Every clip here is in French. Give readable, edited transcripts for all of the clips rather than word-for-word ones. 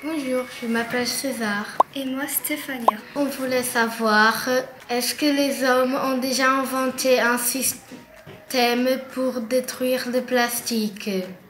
Bonjour, je m'appelle César. Et moi, Stéphania. On voulait savoir, est-ce que les hommes ont déjà inventé un système pour détruire le plastique?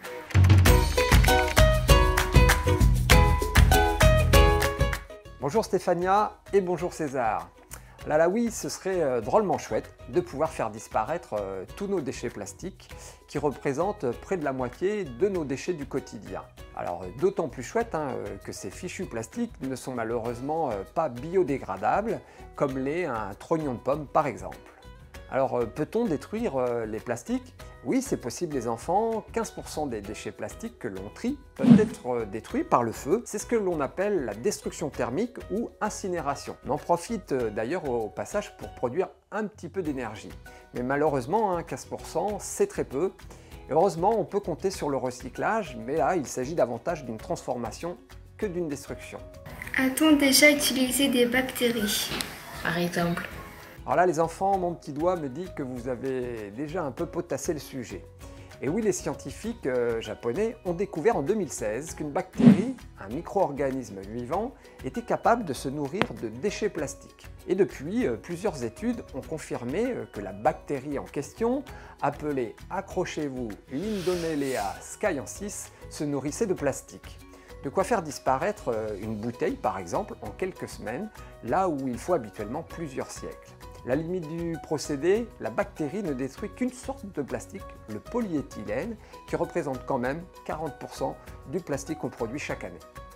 Bonjour Stéphania et bonjour César. Là oui, ce serait drôlement chouette de pouvoir faire disparaître tous nos déchets plastiques qui représentent près de la moitié de nos déchets du quotidien. Alors d'autant plus chouette que ces fichus plastiques ne sont malheureusement pas biodégradables comme l'est un trognon de pomme par exemple. Alors peut-on détruire les plastiques? Oui, c'est possible les enfants, 15% des déchets plastiques que l'on trie peuvent être détruits par le feu. C'est ce que l'on appelle la destruction thermique ou incinération. On en profite d'ailleurs au passage pour produire un petit peu d'énergie. Mais malheureusement, 15% c'est très peu. Et heureusement, on peut compter sur le recyclage, mais là il s'agit davantage d'une transformation que d'une destruction. A-t-on déjà utilisé des bactéries, Par exemple. Alors là les enfants, mon petit doigt me dit que vous avez déjà un peu potassé le sujet. Et oui, les scientifiques japonais ont découvert en 2016 qu'une bactérie, un micro-organisme vivant, était capable de se nourrir de déchets plastiques. Et depuis, plusieurs études ont confirmé que la bactérie en question, appelée, accrochez-vous, Lindonellea skyensis, se nourrissait de plastique. De quoi faire disparaître une bouteille par exemple en quelques semaines, là où il faut habituellement plusieurs siècles. La limite du procédé, la bactérie ne détruit qu'une sorte de plastique, le polyéthylène, qui représente quand même 40% du plastique qu'on produit chaque année.